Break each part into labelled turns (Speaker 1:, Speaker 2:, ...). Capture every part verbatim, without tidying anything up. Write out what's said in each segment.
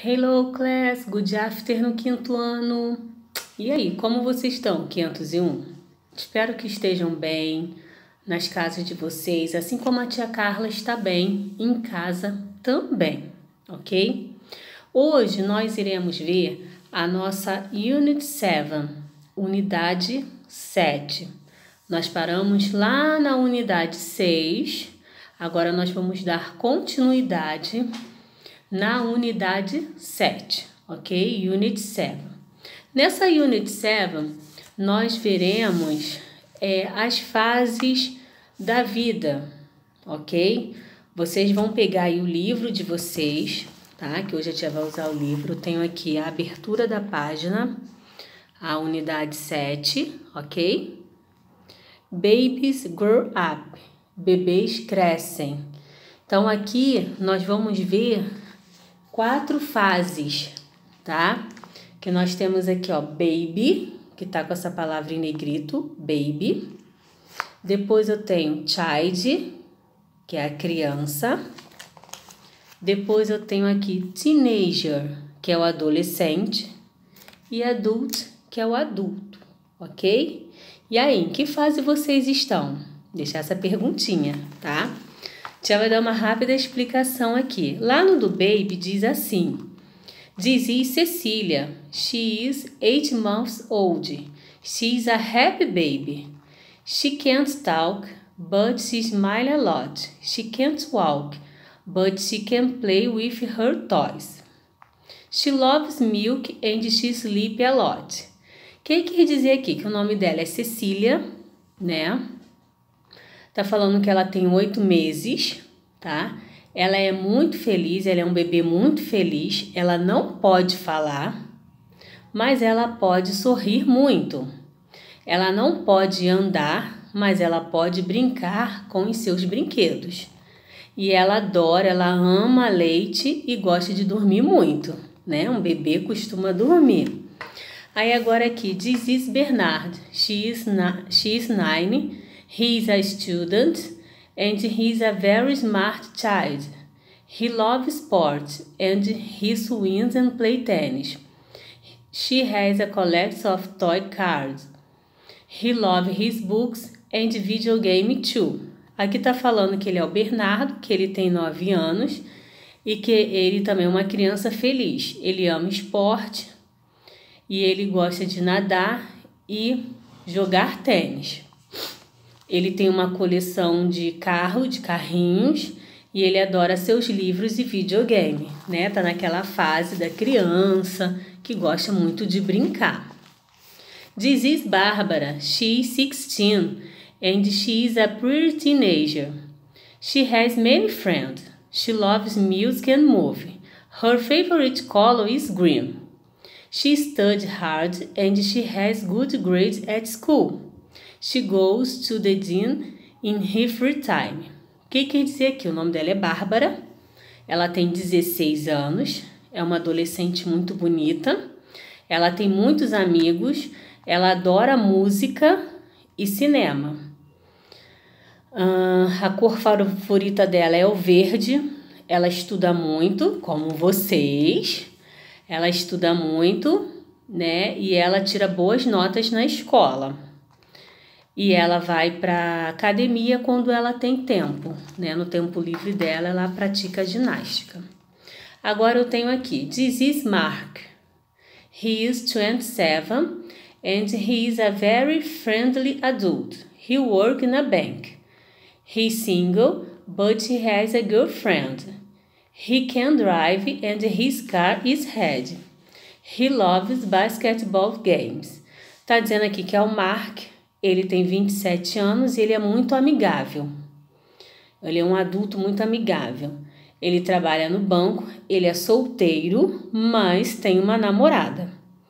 Speaker 1: Hello class, good afternoon, quinto ano. E aí, como vocês estão, quinhentos e um? Espero que estejam bem nas casas de vocês, assim como a tia Carla está bem em casa também, ok? Hoje nós iremos ver a nossa Unit sete, unidade sete. Nós paramos lá na unidade seis, agora nós vamos dar continuidade na unidade sete, ok? Unit sete. Nessa Unit sete, nós veremos é, as fases da vida, ok? Vocês vão pegar aí o livro de vocês, tá? Que hoje a tia vai usar o livro. Eu tenho aqui a abertura da página, a unidade sete, ok? Babies grow up. Bebês crescem. Então, aqui nós vamos ver quatro fases, tá? Que nós temos aqui, ó, baby, que tá com essa palavra em negrito, baby. Depois eu tenho child, que é a criança. Depois eu tenho aqui teenager, que é o adolescente. E adult, que é o adulto, ok? E aí, em que fase vocês estão? Deixar essa perguntinha, tá? Já vai dar uma rápida explicação aqui. Lá no do baby diz assim: This is Cecilia. She is eight months old. She is a happy baby. She can't talk, but she smiles a lot. She can't walk, but she can play with her toys. She loves milk and she sleeps a lot. O que quer dizer aqui? Que o nome dela é Cecília, né? Tá falando que ela tem oito meses, tá? Ela é muito feliz, ela é um bebê muito feliz. Ela não pode falar, mas ela pode sorrir muito. Ela não pode andar, mas ela pode brincar com os seus brinquedos. E ela adora, ela ama leite e gosta de dormir muito, né? Um bebê costuma dormir. Aí agora aqui, this is Bernard. She is, she is nine. He is a student and he is a very smart child. He loves sports and he swims and plays tennis. She has a collection of toy cars. He loves his books and video game too. Aqui tá falando que ele é o Bernardo, que ele tem nove anos e que ele também é uma criança feliz. Ele ama esporte e ele gosta de nadar e jogar tênis. Ele tem uma coleção de carro, de carrinhos, e ele adora seus livros e videogame, né? Tá naquela fase da criança que gosta muito de brincar. This is Bárbara. She is sixteen and she is a pretty teenager. She has many friends. She loves music and movie. Her favorite color is green. She studies hard and she has good grades at school. She goes to the gym in her free time. O que quer dizer aqui? O nome dela é Bárbara. Ela tem dezesseis anos. É uma adolescente muito bonita. Ela tem muitos amigos. Ela adora música e cinema. Uh, a cor favorita dela é o verde. Ela estuda muito, como vocês. Ela estuda muito, né? E ela tira boas notas na escola. E ela vai para academia quando ela tem tempo, né? No tempo livre dela, ela pratica ginástica. Agora eu tenho aqui, this is Mark. He is twenty-seven and he is a very friendly adult. He works in a bank. He's single, but he has a girlfriend. He can drive and his car is red. He loves basketball games. Tá dizendo aqui que é o Mark. Ele tem vinte e sete anos e ele é muito amigável. Ele é um adulto muito amigável. Ele trabalha no banco, ele é solteiro, mas tem uma namorada.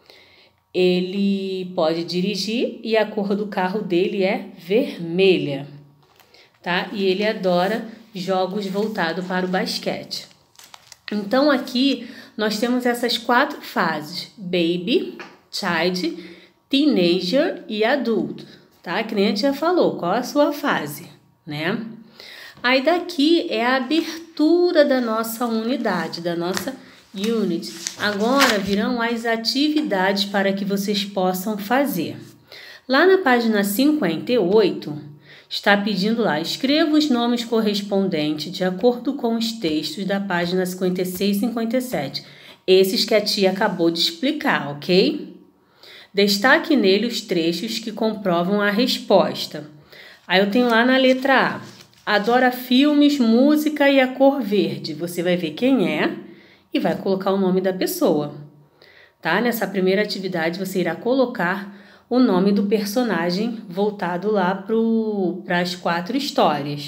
Speaker 1: Ele pode dirigir e a cor do carro dele é vermelha, tá? E ele adora jogos voltados para o basquete. Então aqui nós temos essas quatro fases: baby, child, teenager e adulto. Tá? Que nem a tia falou, qual a sua fase, né? Aí daqui é a abertura abertura da nossa unidade, da nossa unit. Agora virão as atividades para que vocês possam fazer. Lá na página cinquenta e oito, está pedindo lá, escreva os nomes correspondentes de acordo com os textos da página cinquenta e seis e cinquenta e sete. Esses que a tia acabou de explicar, ok? Destaque nele os trechos que comprovam a resposta. Aí eu tenho lá na letra A, adora filmes, música e a cor verde. Você vai ver quem é e vai colocar o nome da pessoa, tá? Nessa primeira atividade você irá colocar o nome do personagem voltado lá para as quatro histórias.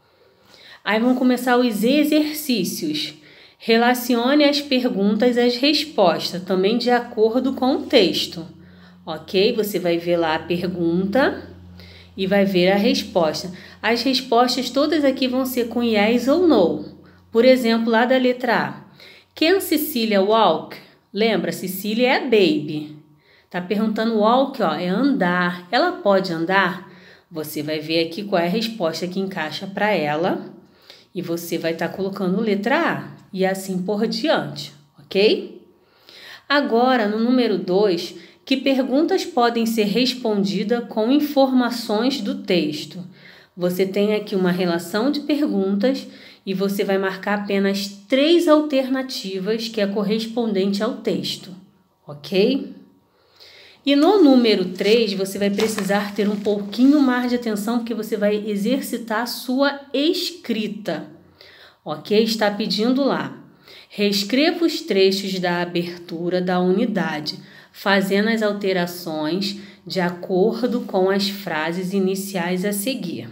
Speaker 1: Aí vão começar os exercícios. Relacione as perguntas às respostas, também de acordo com o texto. Ok? Você vai ver lá a pergunta e vai ver a resposta. As respostas todas aqui vão ser com yes ou no. Por exemplo, lá da letra A. Can Cecilia walk? Lembra, Cecília é a baby. Tá perguntando walk, ó, é andar. Ela pode andar? Você vai ver aqui qual é a resposta que encaixa para ela. E você vai estar tá colocando letra A. E assim por diante, ok? Agora, no número dois, que perguntas podem ser respondidas com informações do texto? Você tem aqui uma relação de perguntas e você vai marcar apenas três alternativas que é correspondente ao texto, ok? E no número três, você vai precisar ter um pouquinho mais de atenção porque você vai exercitar a sua escrita, ok? Está pedindo lá. Reescreva os trechos da abertura da unidade, fazendo as alterações de acordo com as frases iniciais a seguir.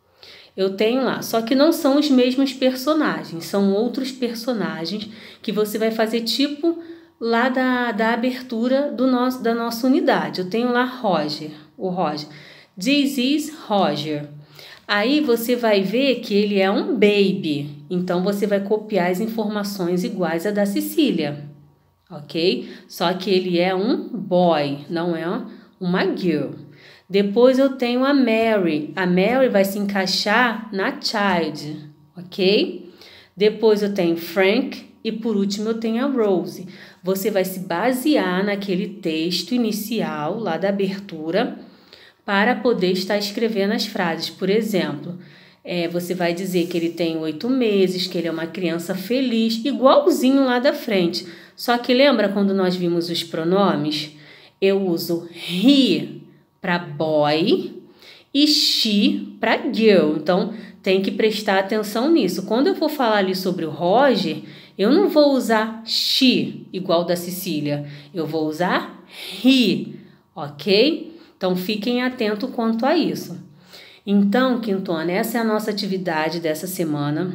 Speaker 1: Eu tenho lá, só que não são os mesmos personagens, são outros personagens que você vai fazer tipo lá da, da abertura do nosso, da nossa unidade. Eu tenho lá Roger, o Roger. This is Roger. Aí você vai ver que ele é um baby, então você vai copiar as informações iguais à da Cecília. Ok? Só que ele é um boy, não é uma girl. Depois eu tenho a Mary. A Mary vai se encaixar na child, ok? Depois eu tenho Frank e por último eu tenho a Rose. Você vai se basear naquele texto inicial lá da abertura para poder estar escrevendo as frases. Por exemplo, é, você vai dizer que ele tem oito meses, que ele é uma criança feliz, igualzinho lá da frente. Só que lembra quando nós vimos os pronomes? Eu uso he para boy e she para girl. Então, tem que prestar atenção nisso. Quando eu for falar ali sobre o Roger, eu não vou usar she, igual da Cecília. Eu vou usar he, ok? Então, fiquem atentos quanto a isso. Então, quinto ano, essa é a nossa atividade dessa semana.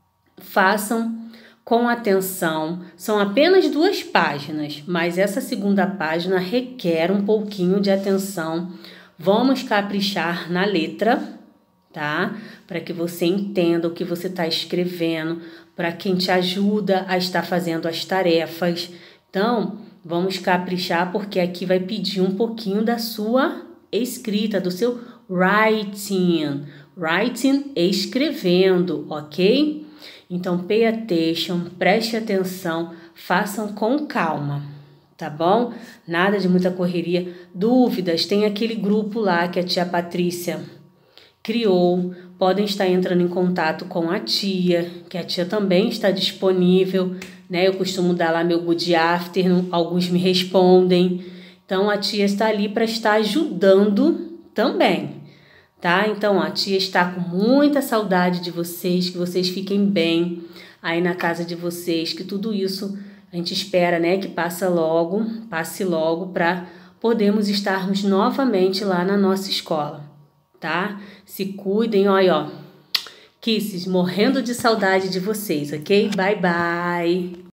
Speaker 1: Façam com atenção, são apenas duas páginas, mas essa segunda página requer um pouquinho de atenção. Vamos caprichar na letra, tá? Para que você entenda o que você está escrevendo, para quem te ajuda a estar fazendo as tarefas. Então, vamos caprichar porque aqui vai pedir um pouquinho da sua escrita, do seu writing. Writing, escrevendo, ok? Então, pay attention, preste atenção, façam com calma, tá bom? Nada de muita correria. Dúvidas, tem aquele grupo lá que a tia Patrícia criou. Podem estar entrando em contato com a tia, que a tia também está disponível, né? Eu costumo dar lá meu good afternoon, alguns me respondem. Então, a tia está ali para estar ajudando também. Tá? Então, ó, a tia está com muita saudade de vocês, que vocês fiquem bem aí na casa de vocês, que tudo isso a gente espera, né, que passa logo, passe logo para podermos estarmos novamente lá na nossa escola, tá? Se cuidem, olha, ó, kisses, morrendo de saudade de vocês, ok? Bye, bye!